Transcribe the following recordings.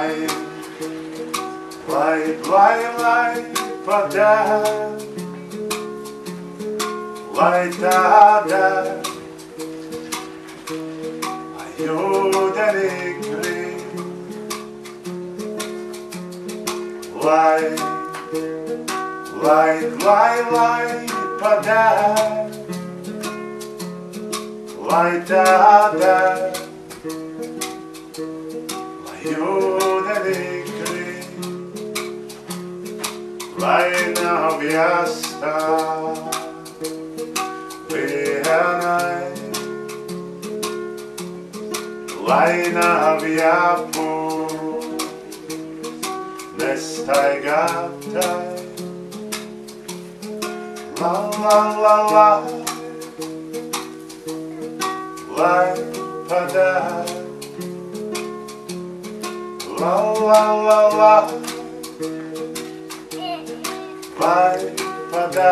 lai padē, lai tādā, lai ūdenī krīt, lai padē, lai tādā, lai ūdenī krīt, lai nav jāstāv vienai, lai nav jāpūst nestaigātai. La la la la, lai padē, la la la la, lai padē.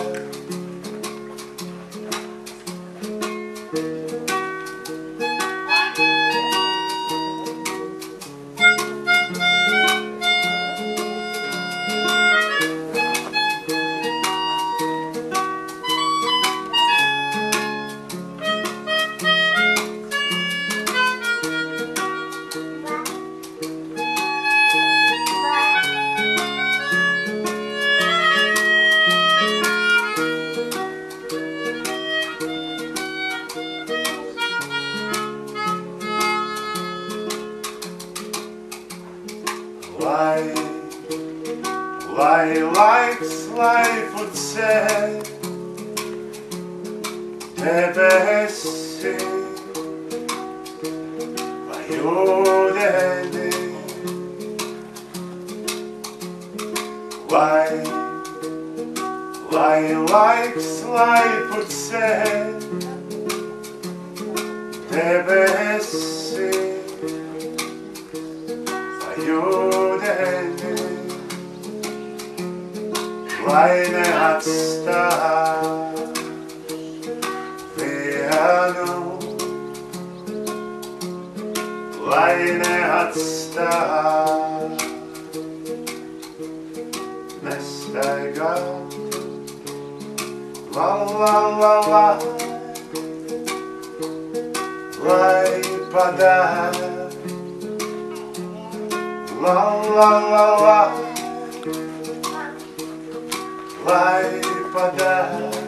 Lai laiks, lai pucē, debesi, lai ūdeni, lai laiks, lai pucē, debesi, lai ūdeni. Lai neatstāj vienu, lai neatstāj nestaigā, la la la la, lai padē, la la la la. Lai padē.